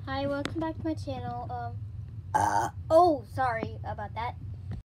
Hi, welcome back to my channel. Oh, sorry about that.